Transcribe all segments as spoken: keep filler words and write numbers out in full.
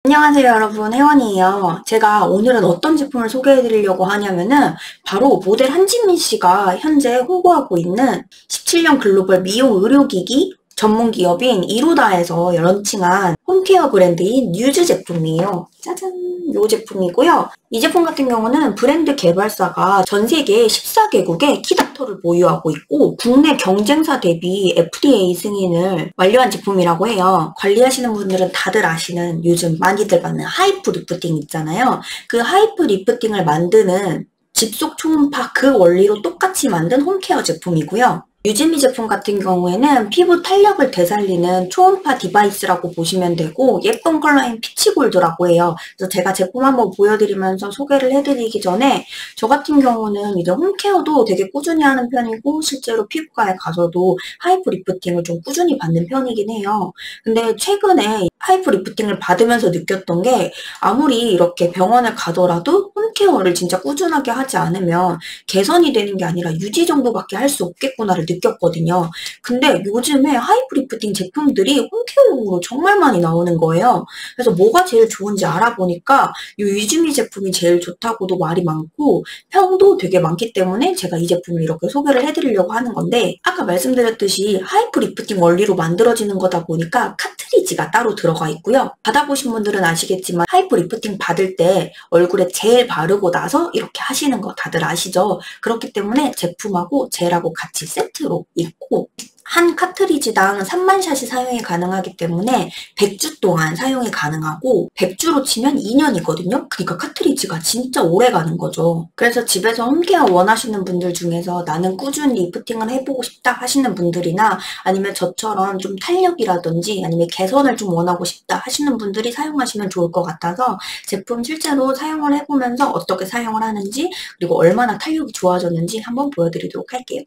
안녕하세요 여러분, 혜원이에요. 제가 오늘은 어떤 제품을 소개해 드리려고 하냐면은 바로 모델 한지민 씨가 현재 홍보하고 있는 십칠 년 글로벌 미용 의료기기 전문 기업인 이루다에서 런칭한 홈케어 브랜드인 뉴즈 제품이에요. 짜잔! 이 제품이고요. 이 제품 같은 경우는 브랜드 개발사가 전 세계 십사 개국에 키닥터를 보유하고 있고 국내 경쟁사 대비 에프디에이 승인을 완료한 제품이라고 해요. 관리하시는 분들은 다들 아시는 요즘 많이들 받는 하이프 리프팅 있잖아요. 그 하이프 리프팅을 만드는 집속 초음파 그 원리로 똑같이 만든 홈케어 제품이고요. 유지미 제품 같은 경우에는 피부 탄력을 되살리는 초음파 디바이스라고 보시면 되고 예쁜 컬러인 피치골드라고 해요. 그래서 제가 제품 한번 보여드리면서 소개를 해드리기 전에 저 같은 경우는 이제 홈케어도 되게 꾸준히 하는 편이고 실제로 피부과에 가서도 하이프 리프팅을 좀 꾸준히 받는 편이긴 해요. 근데 최근에 하이프 리프팅을 받으면서 느꼈던 게 아무리 이렇게 병원을 가더라도 홈케어를 진짜 꾸준하게 하지 않으면 개선이 되는 게 아니라 유지 정도밖에 할 수 없겠구나를 느꼈거든요. 근데 요즘에 하이프 리프팅 제품들이 홈케어용으로 정말 많이 나오는 거예요. 그래서 뭐가 제일 좋은지 알아보니까 이 유지미 제품이 제일 좋다고도 말이 많고 평도 되게 많기 때문에 제가 이 제품을 이렇게 소개를 해드리려고 하는 건데 아까 말씀드렸듯이 하이프 리프팅 원리로 만들어지는 거다 보니까 카트리지가 따로 들어가 있고요. 받아보신 분들은 아시겠지만 하이프 리프팅 받을 때 얼굴에 젤 바르고 나서 이렇게 하시는 거 다들 아시죠? 그렇기 때문에 제품하고 젤하고 같이 세트로 있고 한 카트리지당 삼만 샷이 사용이 가능하기 때문에 백 주 동안 사용이 가능하고 백 주로 치면 이 년이거든요. 그러니까 카트리지가 진짜 오래 가는 거죠. 그래서 집에서 홈케어 원하시는 분들 중에서 나는 꾸준히 리프팅을 해보고 싶다 하시는 분들이나 아니면 저처럼 좀 탄력이라든지 아니면 개선을 좀 원하고 싶다 하시는 분들이 사용하시면 좋을 것 같아서 제품 실제로 사용을 해보면서 어떻게 사용을 하는지 그리고 얼마나 탄력이 좋아졌는지 한번 보여드리도록 할게요.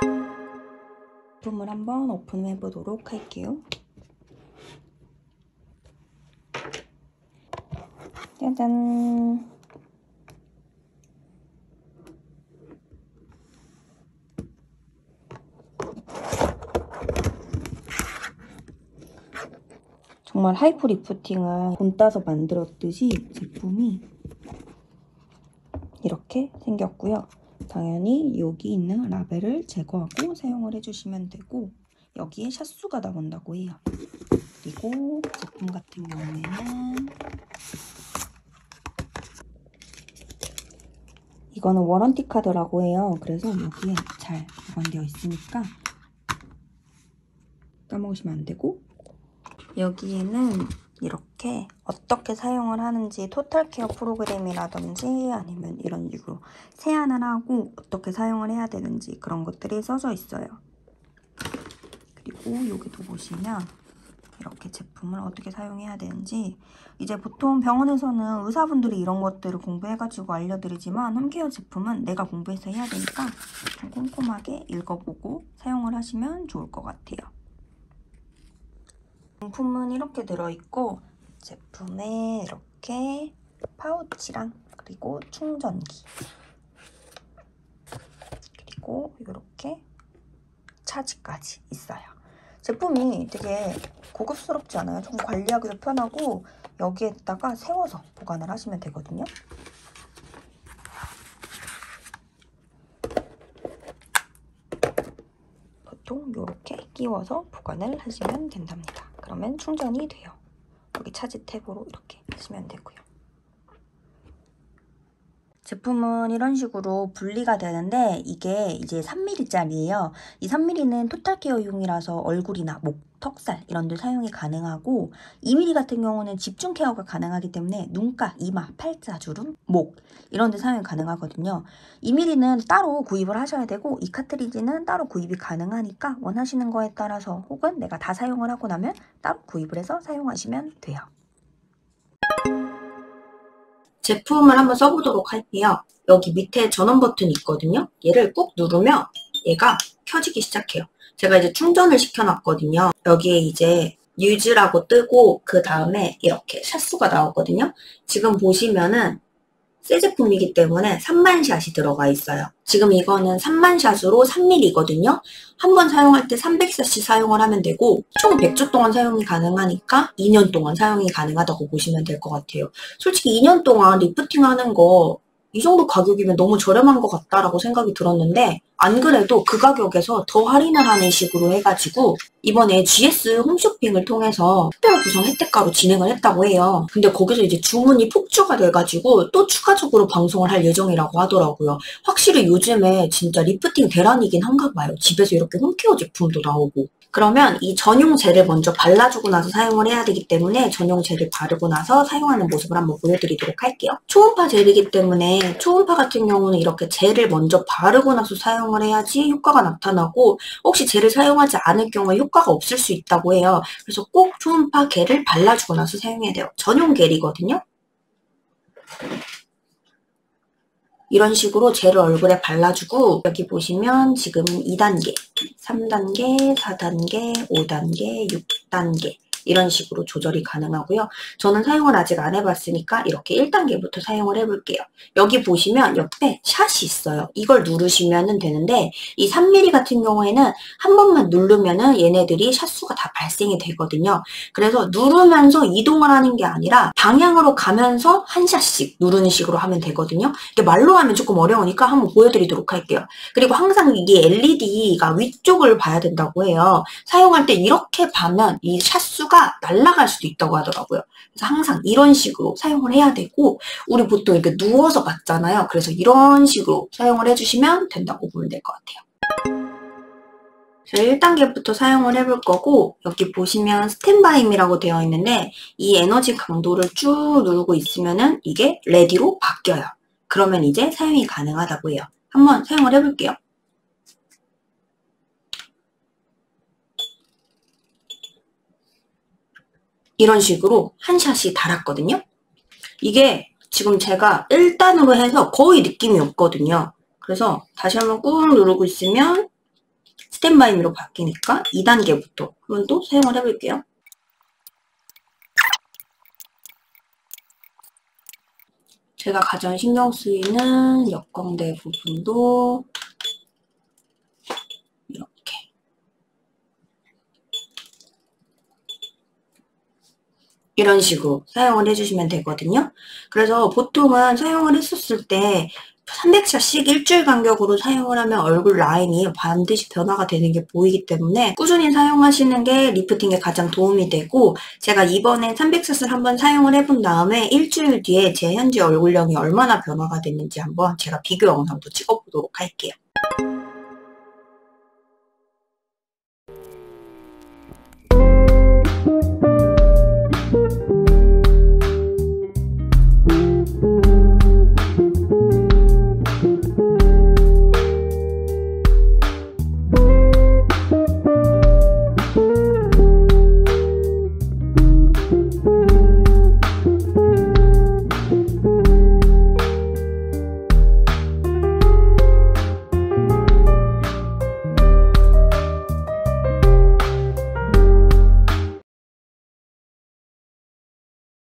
제품을 한번 오픈해 보도록 할게요. 짜잔! 정말 하이프 리프팅을 돈 따서 만들었듯이 제품이 이렇게 생겼고요. 당연히 여기 있는 라벨을 제거하고 사용을 해주시면 되고 여기에 샷수가 나온다고 해요. 그리고 제품 같은 경우에는 이거는 워런티 카드라고 해요. 그래서 여기에 잘 보관되어 있으니까 까먹으시면 안 되고 여기에는 이렇게 어떻게 사용을 하는지 토탈 케어 프로그램이라든지 아니면 이런 식으로 세안을 하고 어떻게 사용을 해야 되는지 그런 것들이 써져 있어요. 그리고 여기도 보시면 이렇게 제품을 어떻게 사용해야 되는지 이제 보통 병원에서는 의사분들이 이런 것들을 공부해가지고 알려드리지만 홈케어 제품은 내가 공부해서 해야 되니까 좀 꼼꼼하게 읽어보고 사용을 하시면 좋을 것 같아요. 제품은 이렇게 들어있고 제품에 이렇게 파우치랑 그리고 충전기 그리고 이렇게 차지까지 있어요. 제품이 되게 고급스럽지 않아요? 조금 관리하기도 편하고 여기에다가 세워서 보관을 하시면 되거든요. 보통 이렇게 끼워서 보관을 하시면 된답니다. 그러면 충전이 돼요. 여기 차지 탭으로 이렇게 하시면 되고요. 제품은 이런 식으로 분리가 되는데 이게 이제 삼 밀리리터짜리예요. 이 삼 밀리리터는 토탈 케어용이라서 얼굴이나 목, 턱살 이런 데 사용이 가능하고 이 밀리리터 같은 경우는 집중 케어가 가능하기 때문에 눈가, 이마, 팔자, 주름, 목 이런 데 사용이 가능하거든요. 이 밀리리터는 따로 구입을 하셔야 되고 이 카트리지는 따로 구입이 가능하니까 원하시는 거에 따라서 혹은 내가 다 사용을 하고 나면 따로 구입을 해서 사용하시면 돼요. 제품을 한번 써보도록 할게요. 여기 밑에 전원 버튼이 있거든요. 얘를 꾹 누르면 얘가 켜지기 시작해요. 제가 이제 충전을 시켜놨거든요. 여기에 이제 뉴즈라고 뜨고 그 다음에 이렇게 샷수가 나오거든요. 지금 보시면은 새 제품이기 때문에 삼만 샷이 들어가 있어요. 지금 이거는 삼만 샷으로 삼 밀리거든요. 한 번 사용할 때 삼백 샷씩 사용을 하면 되고 총 백 주 동안 사용이 가능하니까 이 년 동안 사용이 가능하다고 보시면 될 것 같아요. 솔직히 이 년 동안 리프팅 하는 거 이 정도 가격이면 너무 저렴한 것 같다라고 생각이 들었는데 안 그래도 그 가격에서 더 할인을 하는 식으로 해가지고 이번에 지에스 홈쇼핑을 통해서 특별 구성 혜택가로 진행을 했다고 해요. 근데 거기서 이제 주문이 폭주가 돼가지고 또 추가적으로 방송을 할 예정이라고 하더라고요. 확실히 요즘에 진짜 리프팅 대란이긴 한가 봐요. 집에서 이렇게 홈케어 제품도 나오고. 그러면 이 전용 젤을 먼저 발라주고 나서 사용을 해야 되기 때문에 전용 젤을 바르고 나서 사용하는 모습을 한번 보여드리도록 할게요. 초음파 젤이기 때문에 초음파 같은 경우는 이렇게 젤을 먼저 바르고 나서 사용을 해야지 효과가 나타나고 혹시 젤을 사용하지 않을 경우에 효과가 없을 수 있다고 해요. 그래서 꼭 초음파 겔을 발라주고 나서 사용해야 돼요. 전용 겔이거든요. 이런 식으로 젤을 얼굴에 발라주고 여기 보시면 지금 이 단계, 삼 단계, 사 단계, 오 단계, 육 단계 이런 식으로 조절이 가능하고요. 저는 사용을 아직 안 해봤으니까 이렇게 일 단계부터 사용을 해볼게요. 여기 보시면 옆에 샷이 있어요. 이걸 누르시면 되는데 이 삼 밀리미터 같은 경우에는 한 번만 누르면은 얘네들이 샷수가 다 발생이 되거든요. 그래서 누르면서 이동을 하는 게 아니라 방향으로 가면서 한 샷씩 누르는 식으로 하면 되거든요. 이게 말로 하면 조금 어려우니까 한번 보여드리도록 할게요. 그리고 항상 이게 엘이디가 위쪽을 봐야 된다고 해요. 사용할 때 이렇게 봐면 이 샷수가 날아갈 수도 있다고 하더라고요. 그래서 항상 이런 식으로 사용을 해야 되고 우리 보통 이렇게 누워서 봤잖아요. 그래서 이런 식으로 사용을 해주시면 된다고 보면 될 것 같아요. 자, 일 단계부터 사용을 해볼 거고 여기 보시면 스탠바임이라고 되어 있는데 이 에너지 강도를 쭉 누르고 있으면은 이게 레디로 바뀌어요. 그러면 이제 사용이 가능하다고 해요. 한번 사용을 해볼게요. 이런 식으로 한 샷이 달았거든요. 이게 지금 제가 일 단으로 해서 거의 느낌이 없거든요. 그래서 다시 한번 꾹 누르고 있으면 스탠바이미로 바뀌니까 이 단계부터 한번 또 사용을 해볼게요. 제가 가장 신경 쓰이는 역광대 부분도 이렇게 이런 식으로 사용을 해주시면 되거든요. 그래서 보통은 사용을 했었을 때 삼백 샷씩 일주일 간격으로 사용을 하면 얼굴 라인이 반드시 변화가 되는 게 보이기 때문에 꾸준히 사용하시는 게 리프팅에 가장 도움이 되고 제가 이번에 삼백 샷을 한번 사용을 해본 다음에 일주일 뒤에 제 현재 얼굴형이 얼마나 변화가 됐는지 한번 제가 비교 영상도 찍어보도록 할게요.